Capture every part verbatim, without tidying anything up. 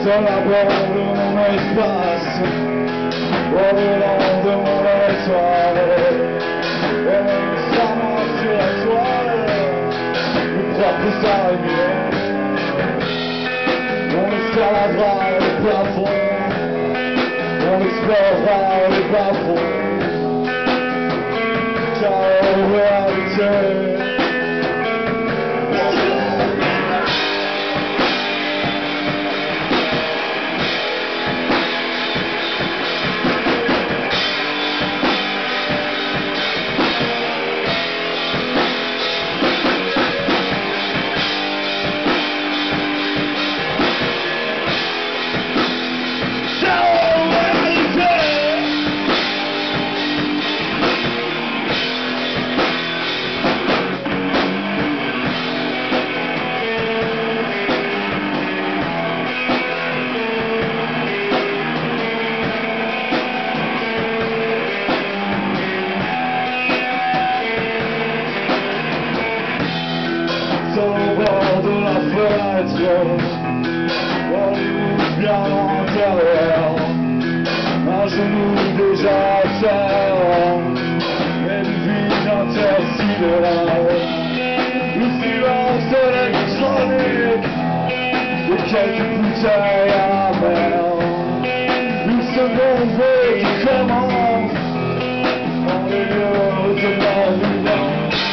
Sur la bord de mon espace, au volant de mon soirée, et même sans moi sur la toile, mes propres araignées. On escaladera le plafond, on explorera les bas-fonds, car en réalité, au bord de la fenêtre, on nous bien en l'intérieur, un genou déjà à terre, et une vie intersidérale, le silence électronique de quelques bouteilles à la mer, une seconde vie qui commence dans les lieux de mort vivant.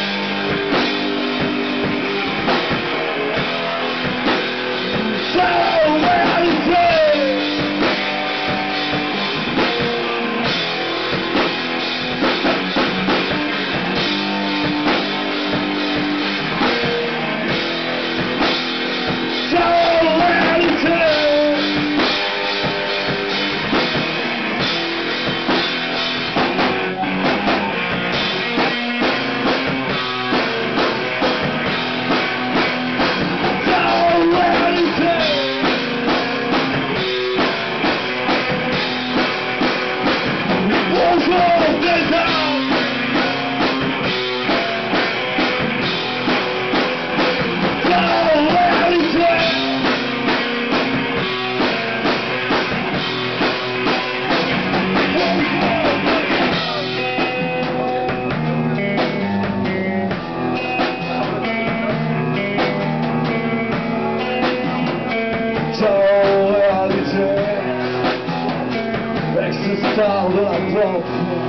Ex-star de la pop.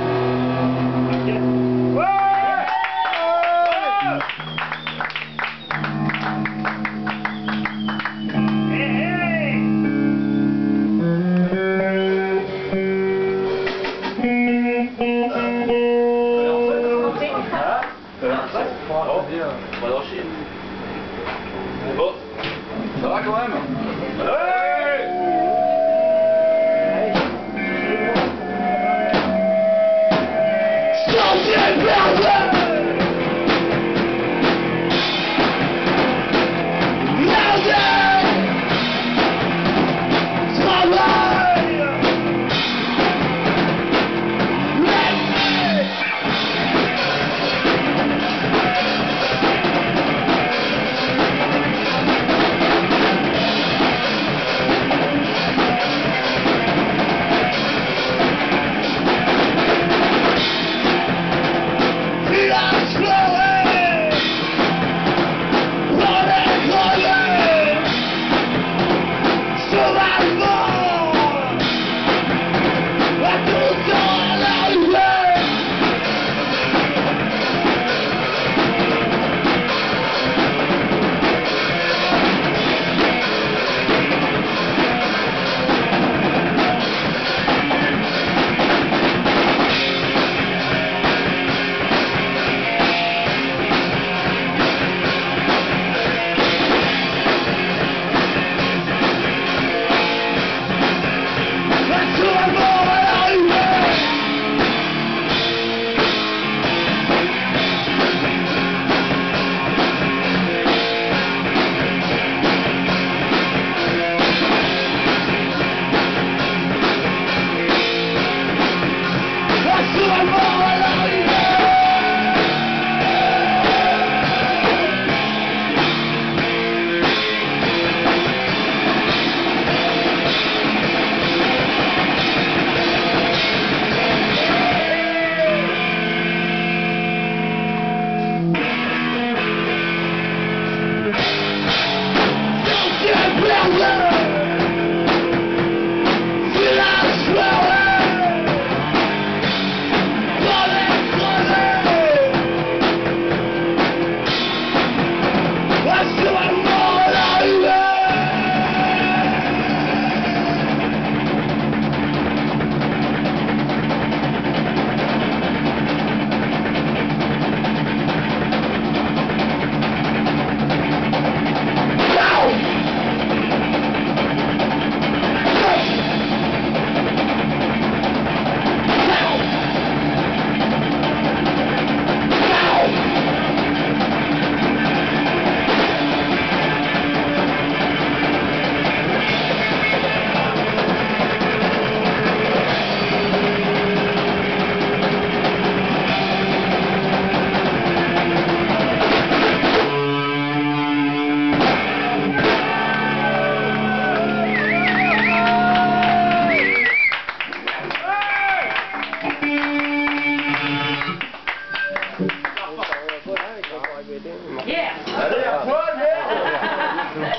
Bon, ça va quand même.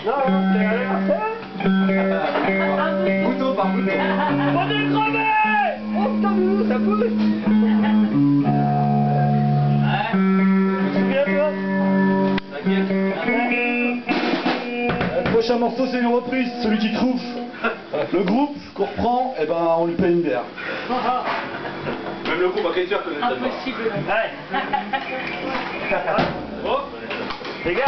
Non, non, c'est allé. Bouton par bouton. On est crevé. Oh putain, Loulou, ça pousse. Ouais. Souviens-toi. T'inquiète. Le prochain morceau, c'est une reprise. Celui qui trouve le groupe qu'on reprend, et ben on lui paye une bière. Même le groupe à Kaiser connaît ça. Impossible. Ouais. Oh. Les gars.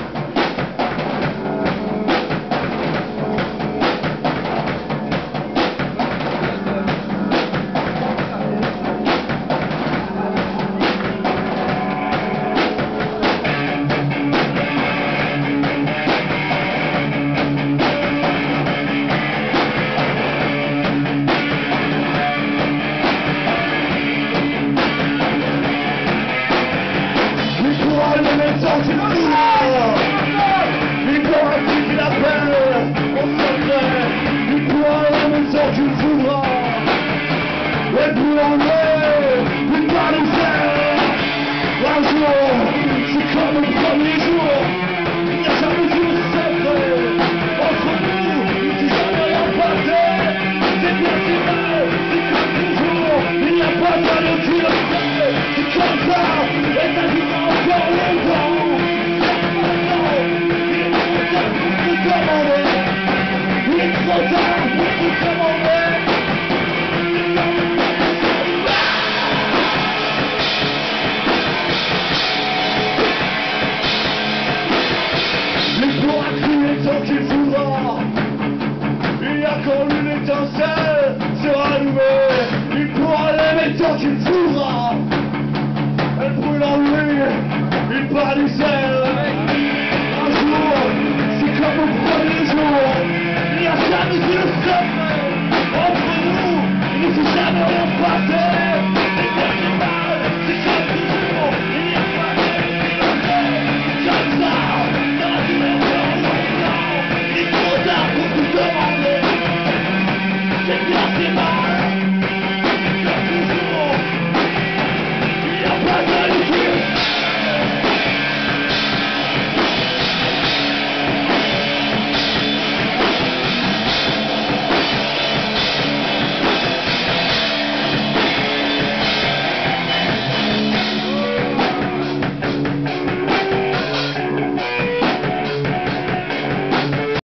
C'est comme le premier jour, il n'y a jamais eu de secret entre nous, si jamais rien passé, c'est bien c'est vrai, c'est comme toujours, il n'y a pas de neutralité, c'est comme ça, et ça durera encore longtemps, il est trop tard pour se commander, il est trop tard pour se commander. Il pourra crier tant qu'il voudra. Il y a quand une étincelle sera allumée. Il pourra l'aimer tant qu'il voudra. Elle brûle en lui. Il part du sel.